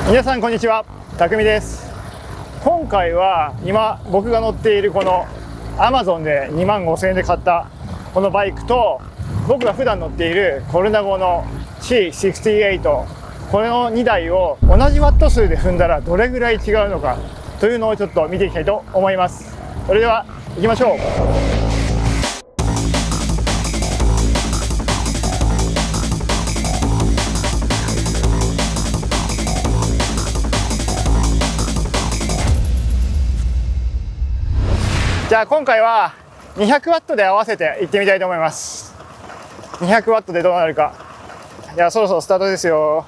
皆さんこんにちは、たくみです。今回は今僕が乗っているこの Amazon で25,000円で買ったこのバイクと、僕が普段乗っているコルナゴの C68、 これの2台を同じワット数で踏んだらどれぐらい違うのかというのをちょっと見ていきたいと思います。それでは行きましょう。じゃあ今回は200ワットで合わせていってみたいと思います。200ワットでどうなるか。じゃあそろそろスタートですよ。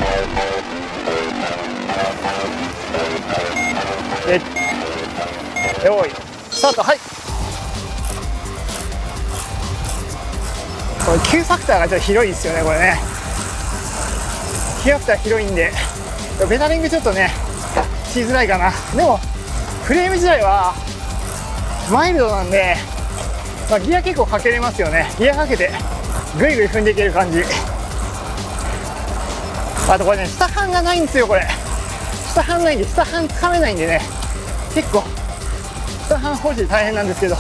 よーいスタート。はい、これ Q ファクターがちょっと広いですよね。これね Q ファクター広いんでペダリングちょっとねしづらいかな。でもフレーム自体はマイルドなんで、ギア結構かけれますよね。ギアかけてぐいぐい踏んでいける感じ。あとこれね、下半がないんですよ。これ下半ないんで、下半つかめないんでね、結構下半保持大変なんですけど、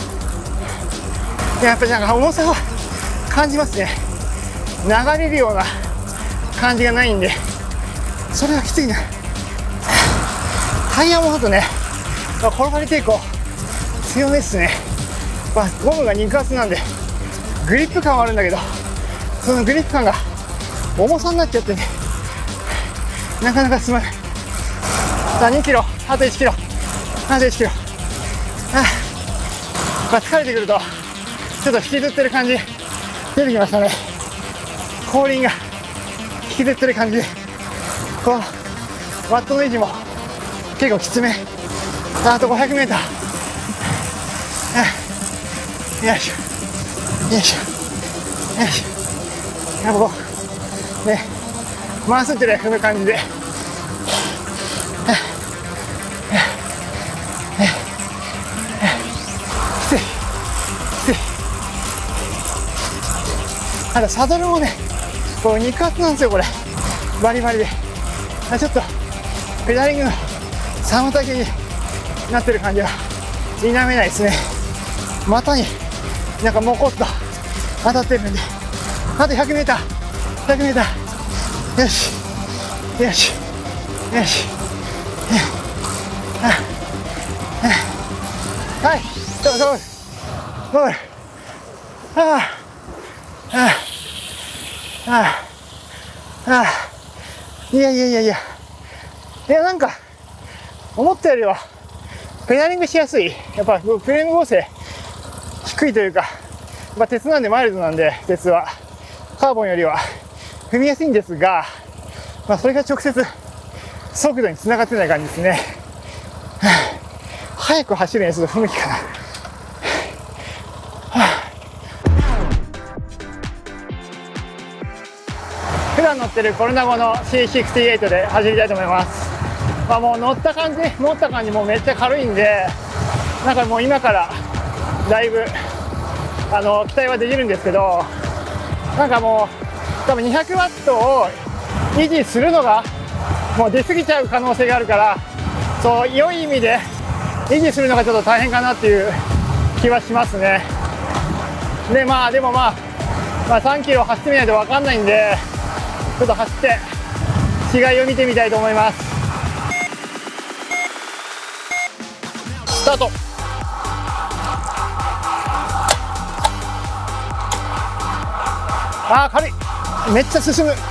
やっぱりなんか重さは感じますね。流れるような感じがないんで、それはきついな。タイヤもあとね、転がり抵抗強めですね。ゴムが肉厚なんでグリップ感はあるんだけど、そのグリップ感が重さになっちゃってね、なかなか進まない。さあ2キロ、あと1キロ、あと1キロ。疲れてくるとちょっと引きずってる感じ出てきましたね。後輪が引きずってる感じで、このワットの維持も結構きつめ。あと 500m。よいしょよいしょよいしょ。やっぱこうね、回すってね踏む感じで、きついきつい。あとサドルもねこう肉厚なんですよ。これバリバリでちょっとペダリングの妨げになってる感じは否めないですね。股になんかもこっと当たってるんで、あと 100m、 100m。 よしよしよし。はい、ゴール。いやなんか思ったよりはペダリングしやすい。やっぱフレーム剛性低いというか、鉄なんでマイルドなんで、鉄はカーボンよりは踏みやすいんですが、それが直接速度につながってない感じですね。速く走るにはちょっと不向きかな。普段乗ってるコルナゴの C68 で走りたいと思います。もう乗った感じもめっちゃ軽いんで、なんかもう今からだいぶ期待はできるんですけど、なんかもう多分200ワットを維持するのがもう出過ぎちゃう可能性があるから、そう良い意味で維持するのがちょっと大変かなっていう気はしますね。ででも3キロ走ってみないと分かんないんで、ちょっと走って違いを見てみたいと思います。スタート。軽い。めっちゃ進む。や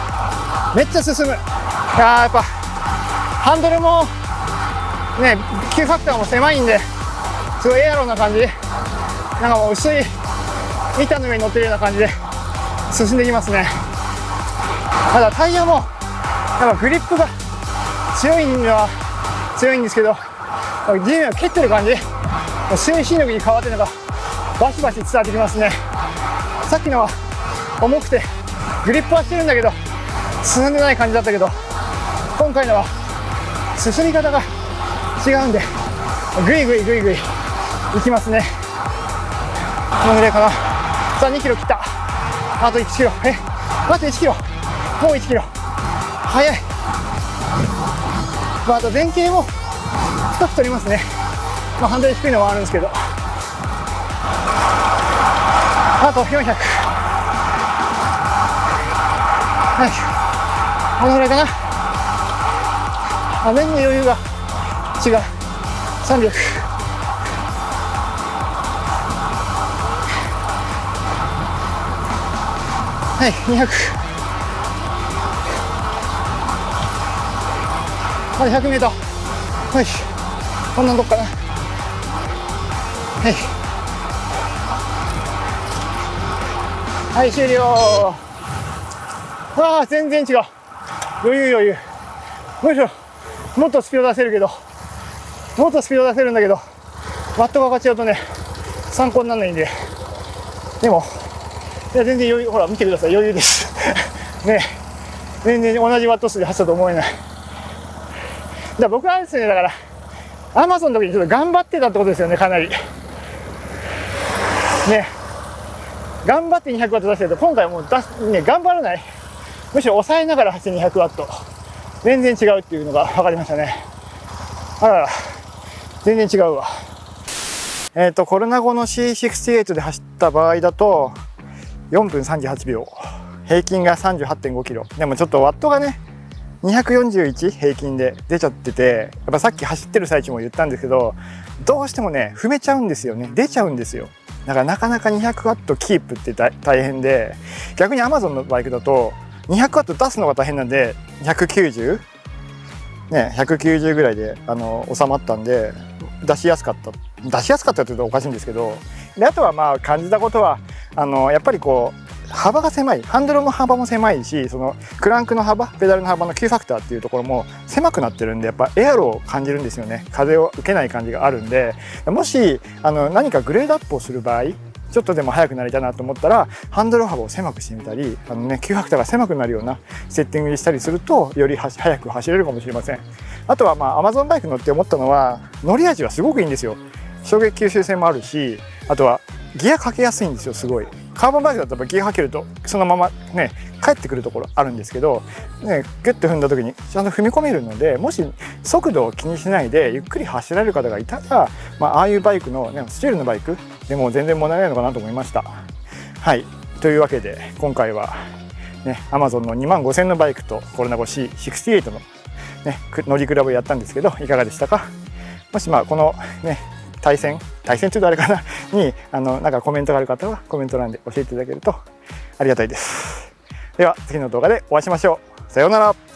っぱハンドルもね Q ファクターも狭いんで、すごいエアロな感じ。なんかもう薄い板の上に乗ってるような感じで進んでいきますね。ただタイヤもやっぱグリップが強いのは強いんですけど、地面を蹴ってる感じ、推進力に変わってるのがバシバシ伝わってきますね。さっきのは重くてグリップはしてるんだけど進んでない感じだったけど、今回のは進み方が違うんでグイグイいきますね。このぐらいかな。さあ2キロ切った。あと1キロ。あと1キロ。もう1キロ。早い。 まあ、あと前傾も深く取りますね。まあ、ハンドル低いのもあるんですけど。あと400。はい。このぐらいかな。全然余裕が違う。300。はい、200。まだ100メートル。はい。こんなとこかな。はい。はい、終了。ああ、全然違う。余裕余裕。むしろ、もっとスピード出せるけど、もっとスピード出せるんだけど、ワットが上がっちゃうとね、参考にならないんで。でも、いや、全然余裕、ほら、見てください、余裕です。ね、全然同じワット数で走ったと思えない。だから僕はですね、だから、アマゾンの時にちょっと頑張ってたってことですよね、かなり。ね、頑張って200ワット出してると、今回はもうね、頑張らない。むしろ抑えながら走って200ワット。全然違うっていうのが分かりましたね。あらら、全然違うわ。コロナ後の C68 で走った場合だと、4分38秒。平均が 38.5 キロ。でもちょっとワットがね、241平均で出ちゃってて、やっぱさっき走ってる最中も言ったんですけど、どうしてもね、踏めちゃうんですよね。出ちゃうんですよ。だからなかなか200ワットキープって大変で、逆に Amazon のバイクだと、200ワット出すのが大変なんで、190ね、190ぐらいで収まったんで、出しやすかったって言うとおかしいんですけど、であとはまあ感じたことは、やっぱりこう、幅が狭い、ハンドルの幅も狭いし、そのクランクの幅、ペダルの幅の Q ファクターっていうところも狭くなってるんで、やっぱエアロを感じるんですよね。風を受けない感じがあるんで、もし何かグレードアップをする場合、ちょっとでも速くなりたいなと思ったら、ハンドル幅を狭くしてみたり、Q ファクターが狭くなるようなセッティングにしたりすると、より速く走れるかもしれません。あとはまあ Amazon バイク乗って思ったのは、乗り味はすごくいいんですよ。衝撃吸収性もあるし、あとはギアかけやすいんですよ、すごい。カーボンバイクだとやっぱギアかけるとそのままね帰ってくるところあるんですけど、ね、ギュッと踏んだ時にちゃんと踏み込めるので、もし速度を気にしないでゆっくり走られる方がいたら、ああいうバイクの、ね、スチールのバイクでも全然問題ないのかなと思いました。はい、というわけで今回は、ね、Amazon の25000のバイクとコロナ後 C68 の、ね、乗り比べをやったんですけど、いかがでしたか。もしこのね対戦というとあれかなになんかコメントがある方はコメント欄で教えていただけるとありがたいです。では次の動画でお会いしましょう。さようなら。